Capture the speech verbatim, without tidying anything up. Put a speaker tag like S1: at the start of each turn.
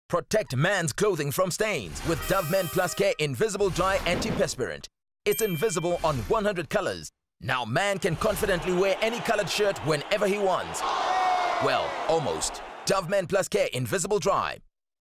S1: Protect man's clothing from stains with Dove Men Plus Care Invisible Dry Antiperspirant. It's invisible on one hundred colors. Now man can confidently wear any colored shirt whenever he wants. Well, almost. Dove Men Plus Care Invisible Dry.